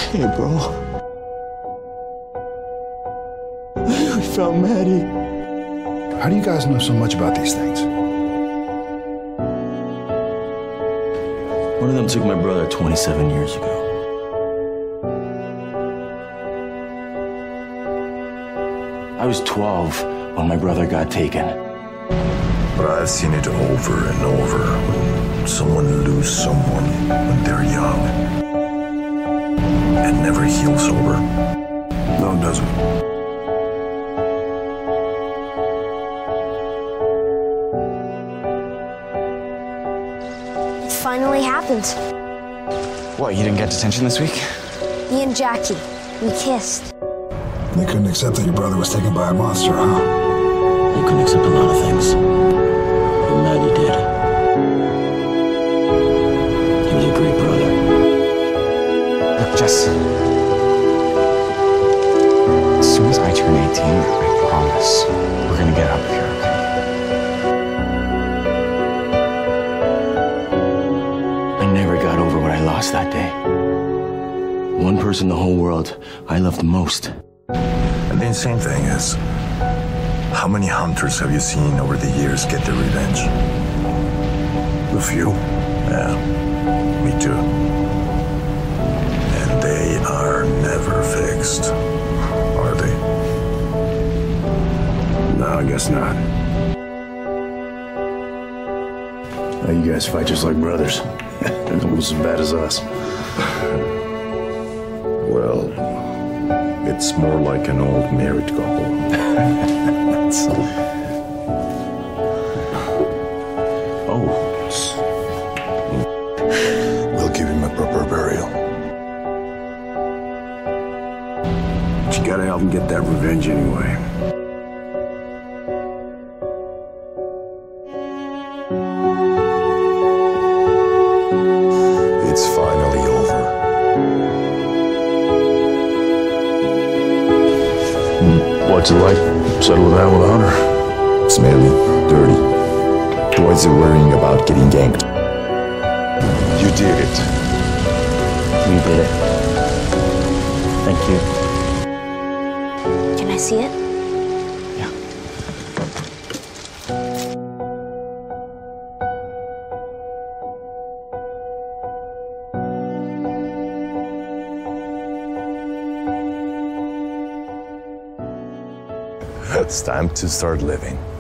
Hey, bro. We found Maddie. How do you guys know so much about these things? One of them took my brother 27 years ago. I was 12 when my brother got taken. But I've seen it over and over when someone loses someone when they're young. It never heals over. No, it doesn't. It finally happened. What, you didn't get detention this week? Me and Jackie, we kissed. You couldn't accept that your brother was taken by a monster, huh? I couldn't accept a lot of things. But Maddie did. He was a great brother. Look, Jess. As soon as I turn 18, I promise we're gonna get out of here, okay? I never got over what I lost that day. One person in the whole world I loved the most. And the insane thing is, how many hunters have you seen over the years get their revenge? A few. Yeah, me too. And they are never fixed, are they? No, I guess not. You guys fight just like brothers. Almost as bad as us. Well, it's more like an old married couple. Oh. We'll give him a proper burial. But you gotta help him get that revenge anyway. It's finally over. What's it like? Settle down with a hunter? Smelly, dirty. Boys are worrying about getting ganked. You did it. We did it. Thank you. Can I see it? Yeah. It's time to start living.